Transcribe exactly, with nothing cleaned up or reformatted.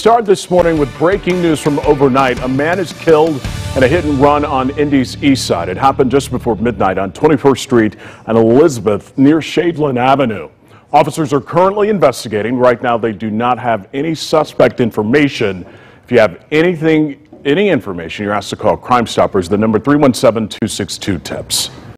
start this morning with breaking news from overnight. A man is killed in a hit and run on Indy's east side. It happened just before midnight on twenty-first street and Elizabeth near Shadeland Avenue. Officers are currently investigating. Right now, they do not have any suspect information. If you have anything, any information, you're asked to call Crime Stoppers, the number three one seven, two six two, TIPS.